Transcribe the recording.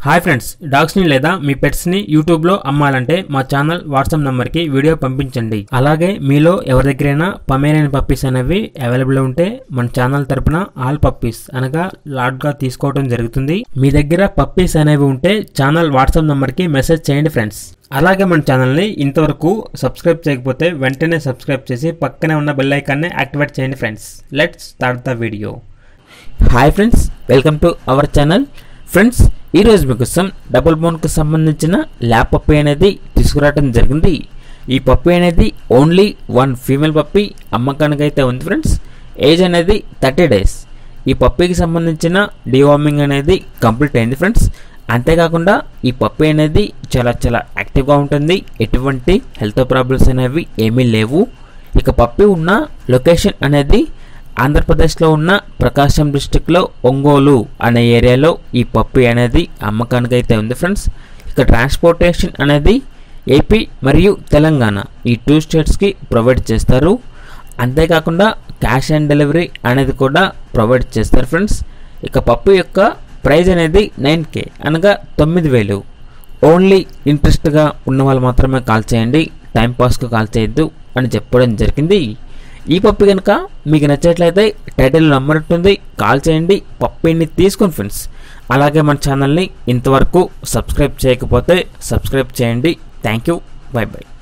Hi friends, డాగ్స్ని లేదా మీ పెట్స్ని యూట్యూబ్లో అమ్మాలంటే మా ఛానల్ వాట్సాప్ నెంబర్కి వీడియో పంపించండి. అలాగే మీలో ఎవరి దగ్గరైనా పమేరియన్ పప్పీస్ అనేవి అవైలబుల్ ఉంటే మన ఛానల్ తరపున ఆల్ పప్పీస్ అనగా లాట్గా తీసుకోవడం జరుగుతుంది. మీ దగ్గర పప్పీస్ అనేవి ఉంటే ఛానల్ వాట్సాప్ నెంబర్కి మెసేజ్ చేయండి ఫ్రెండ్స్. అలాగే మన ఛానల్ని ఇంతవరకు సబ్స్క్రైబ్ చేయకపోతే వెంటనే సబ్స్క్రైబ్ చేసి పక్కనే ఉన్న బెల్ ఐకాన్ని యాక్టివేట్ చేయండి friends. Let's start the video. Hi friends, welcome to our channel. Friends, ఈరోజు మీకోసం డబుల్ బోన్కి సంబంధించిన ల్యాబ్ పప్పీ అనేది తీసుకురావడం జరిగింది. ఈ పప్పీ అనేది ఓన్లీ వన్ ఫీమేల్ పప్పీ అమ్మకానికి అయితే ఉంది ఫ్రెండ్స్. ఏజ్ అనేది 30 days. ఈ పప్పీకి సంబంధించిన డివార్మింగ్ అనేది కంప్లీట్ అయింది ఫ్రెండ్స్. అంతేకాకుండా ఈ పప్పీ అనేది చాలా యాక్టివ్గా ఉంటుంది. ఎటువంటి హెల్త్ ప్రాబ్లమ్స్ అనేవి ఏమీ లేవు. ఇక పప్పీ ఉన్న లొకేషన్ అనేది ఆంధ్రప్రదేశ్లో ఉన్న ప్రకాశం డిస్టిక్లో ఒంగోలు అనే ఏరియాలో ఈ పప్పీ అనేది అమ్మకానికి అయితే ఉంది ఫ్రెండ్స్. ఇక ట్రాన్స్పోర్టేషన్ అనేది ఏపీ మరియు తెలంగాణ ఈ 2 స్టేట్స్కి ప్రొవైడ్ చేస్తారు. అంతేకాకుండా క్యాష్ ఆన్ డెలివరీ అనేది కూడా ప్రొవైడ్ చేస్తారు ఫ్రెండ్స్. ఇక పప్పీ యొక్క ప్రైజ్ అనేది 9K అనగా 9,000. ఓన్లీ ఇంట్రెస్ట్గా ఉన్న వాళ్ళు మాత్రమే కాల్ చేయండి, టైంపాస్కు కాల్ చేయొద్దు అని చెప్పడం జరిగింది. ఈ పప్పీ కనుక మీకు నచ్చినట్లయితే టైటిల్ నెంబర్ ఉంటుంది, కాల్ చేయండి, పప్పీని తీసుకోండి ఫ్రెండ్స్. అలాగే మన ఛానల్ని ఇంతవరకు సబ్స్క్రైబ్ చేయకపోతే సబ్స్క్రైబ్ చేయండి. Thank you, bye by.